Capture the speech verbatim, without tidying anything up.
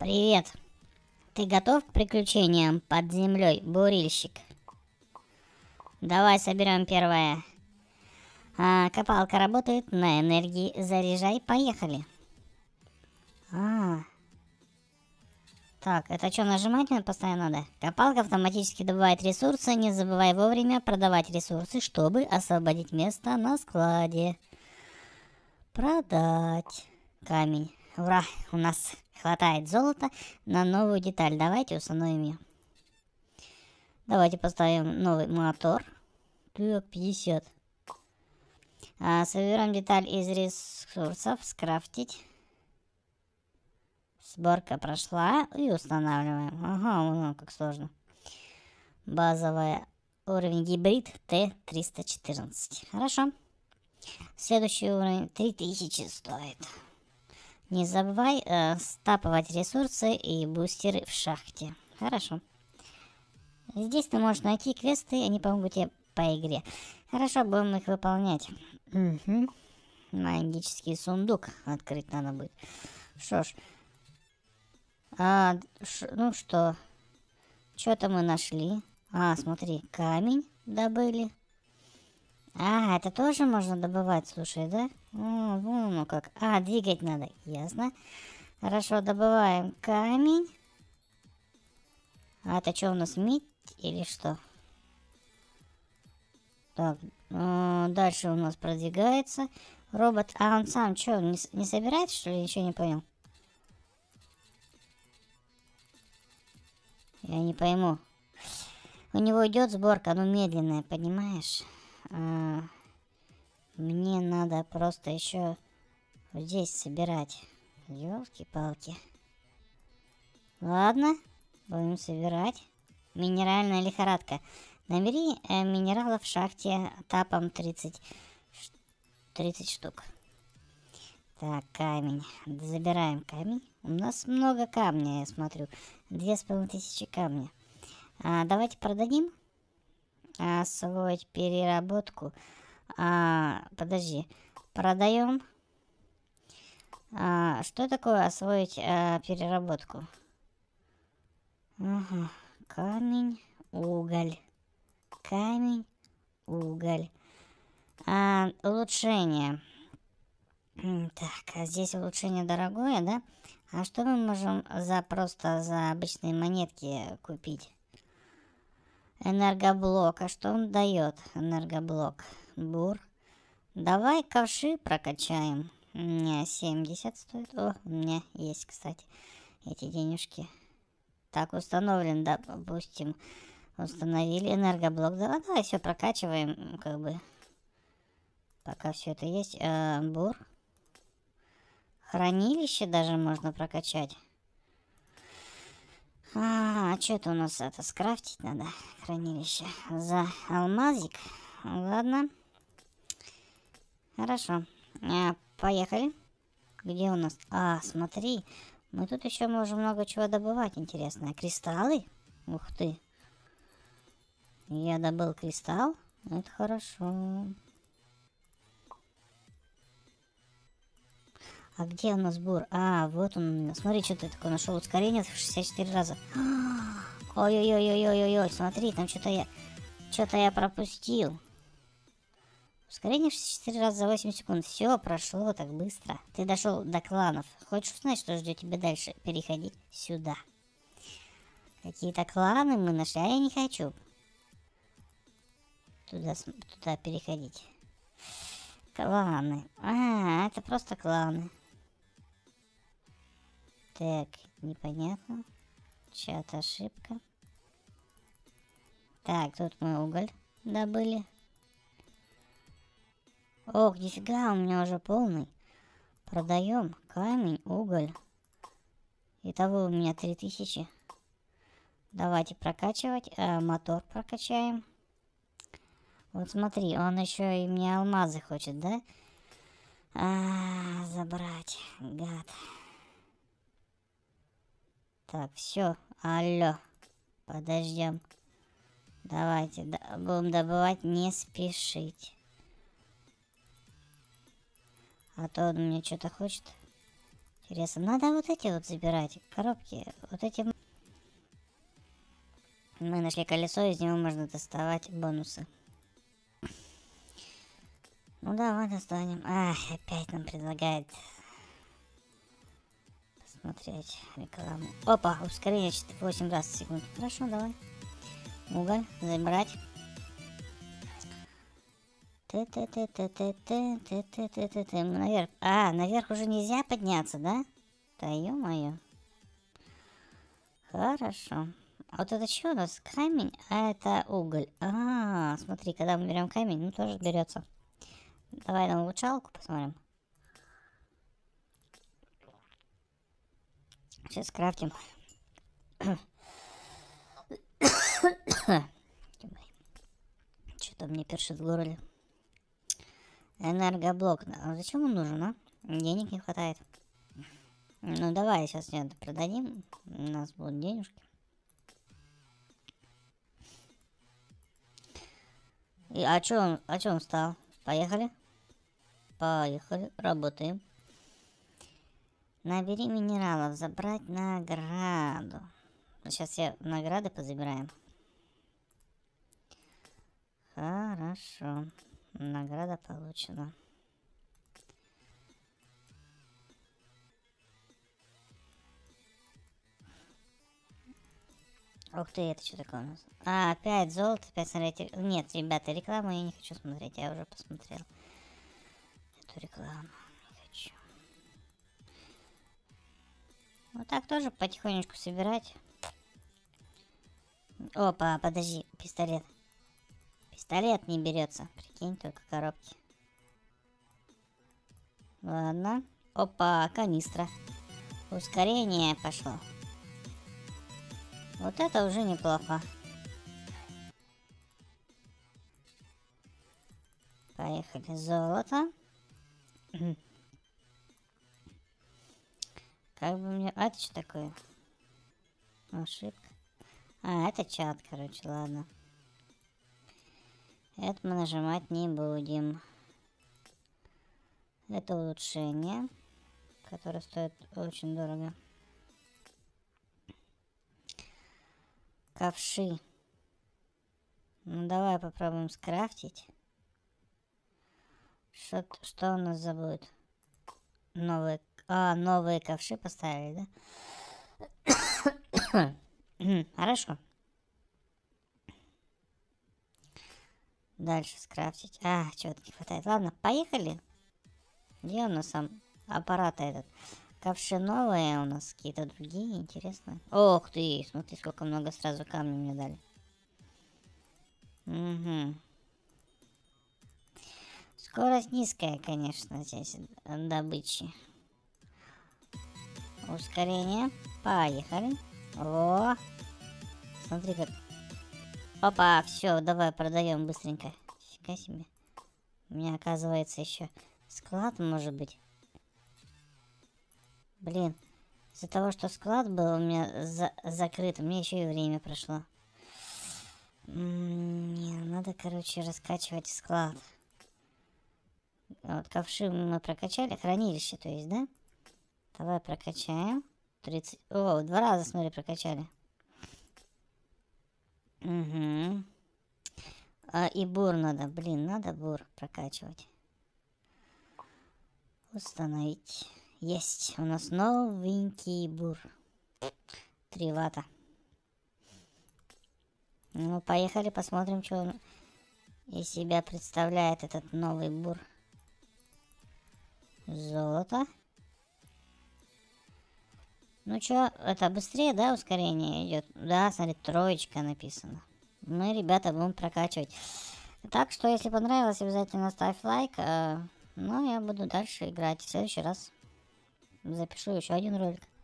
Привет. Ты готов к приключениям под землей, бурильщик? Давай соберем первое. А, копалка работает на энергии. Заряжай, поехали. А, так, это что, нажимать надо постоянно надо? Копалка автоматически добывает ресурсы. Не забывай вовремя продавать ресурсы, чтобы освободить место на складе. Продать. Камень. Ура, у нас хватает золота на новую деталь. Давайте установим ее. Давайте поставим новый мотор. Так, пятьдесят. А, соберем деталь из ресурсов. Скрафтить. Сборка прошла. И устанавливаем. Ага, вон как сложно. Базовая. Уровень гибрид Т триста четырнадцать. Хорошо. Следующий уровень три тысячи стоит. Не забывай э, стапывать ресурсы и бустеры в шахте. Хорошо. Здесь ты можешь найти квесты, они помогут тебе по игре. Хорошо, будем их выполнять. Угу. Магический сундук открыть надо будет. Что ж. А, ш, ну что? Что-то мы нашли. А, смотри, камень добыли. А, это тоже можно добывать, слушай, да? О, вон ну как. А, двигать надо, ясно. Хорошо, добываем камень. А это что у нас, медь или что? Так, э, дальше у нас продвигается робот. А он сам что, не, не собирает, что ли? Ничего не понял. Я не пойму. У него идет сборка, но медленная, понимаешь? А, мне надо просто еще вот здесь собирать. Ёлки-палки. Ладно, будем собирать. Минеральная лихорадка. Набери э, минералов в шахте тапом тридцать, тридцать штук. Так, камень. Забираем камень. У нас много камня, я смотрю. Две с половиной тысячи камня. А, давайте продадим. Освоить переработку. А, подожди. Продаем. А, что такое освоить а, переработку? Ага. Камень, уголь. Камень, уголь. А, улучшение. Так, а здесь улучшение дорогое, да? А что мы можем за просто за обычные монетки купить? Энергоблок. А что он дает? Энергоблок. Бур. Давай ковши прокачаем. У меня семьдесят стоит. О, у меня есть, кстати, эти денежки. Так, установлен, да, допустим. Установили энергоблок. Давай, давай все прокачиваем, как бы. Пока все это есть. А, бур. Хранилище даже можно прокачать. А, а что это у нас это скрафтить надо? Хранилище. За алмазик. Ладно. Хорошо. А, поехали. Где у нас? А, смотри. Мы тут еще можем много чего добывать. Интересное. Кристаллы? Ух ты. Я добыл кристалл. Это хорошо. А где у нас бур? А, вот он. Смотри, что ты такое нашел. Ускорение в шестьдесят четыре раза. Ой-ой-ой-ой-ой-ой. Смотри, там что-то я... Что-то я пропустил. Ускорение в шестьдесят четыре раза за восемь секунд. Все прошло так быстро. Ты дошел до кланов. Хочешь узнать, что ждет тебя дальше? Переходи сюда. Какие-то кланы мы нашли, а я не хочу туда, туда переходить. Кланы. А, это просто кланы. Так, непонятно. Чья-то ошибка. Так, тут мы уголь добыли. Ох, нифига, у меня уже полный. Продаем камень, уголь. Итого у меня три тысячи. Давайте прокачивать. А, мотор прокачаем. Вот смотри, он еще и мне алмазы хочет, да? А, забрать, гад. Так, все, алло. Подождем. Давайте, да, будем добывать, не спешить. А то он мне что-то хочет. Интересно, надо вот эти вот забирать, коробки. Вот эти... Мы нашли колесо, из него можно доставать бонусы. Ну давай достанем. Ах, опять нам предлагает посмотреть рекламу. Опа, ускорение восемь раз в секунду. Хорошо, давай. Уголь забрать. Ты-ты-ты-ты-ты-ты-ты-ты-ты-ты. Наверх. А, наверх уже нельзя подняться, да? Да ё-моё. Хорошо. А вот это что у нас? Камень, а это уголь. А, смотри, когда мы берем камень, ну тоже берется. Давай на улучшалку посмотрим. Сейчас крафтим. Что-то мне першит в горле. Энергоблок. А зачем он нужен, а? Денег не хватает. Ну давай сейчас это продадим. У нас будут денежки. И, а чё он, а чё он встал? Поехали. Поехали. Работаем. Набери минералов. Забрать награду. Сейчас все награды позабираем. Хорошо. Награда получена. Ух ты, это что такое у нас? А, опять золото, опять смотреть. Нет, ребята, рекламу я не хочу смотреть, я уже посмотрел эту рекламу. Не хочу. Вот так тоже потихонечку собирать. Опа, подожди, пистолет. Пистолет не берется. Прикинь, только коробки. Ладно. Опа, канистра. Ускорение пошло. Вот это уже неплохо. Поехали. Золото. Как бы мне... А это что такое? Ошибка. А, это чат, короче, ладно. Это мы нажимать не будем. Это улучшение, которое стоит очень дорого. Ковши. Ну давай попробуем скрафтить. Что, что у нас забудет? Новые... А, новые ковши поставили, да? Хорошо. Дальше скрафтить. А, чего-то не хватает. Ладно, поехали. Где у нас сам аппарат этот? Ковши новые у нас, какие-то другие, интересные. Ох ты, смотри, сколько много сразу камней мне дали. Угу. Скорость низкая, конечно, здесь добычи. Ускорение. Поехали. О, смотри как. Опа, все, давай продаем быстренько. Фига себе. У меня оказывается еще склад может быть. Блин, из-за того, что склад был у меня за закрыт, у меня еще и время прошло. Мне надо, короче, раскачивать склад. Вот ковши мы прокачали, хранилище, то есть, да? Давай прокачаем. тридцать. О, два раза, смотри, прокачали. Угу. А, и бур надо, блин, надо бур прокачивать. Установить. Есть, у нас новенький бур. Три вата. Ну, поехали, посмотрим, что он из себя представляет этот новый бур. Золото. Ну что, это быстрее, да, ускорение идет? Да, смотри, троечка написано. Мы, ребята, будем прокачивать. Так что, если понравилось, обязательно ставь лайк. А, ну, я буду дальше играть. В следующий раз запишу еще один ролик.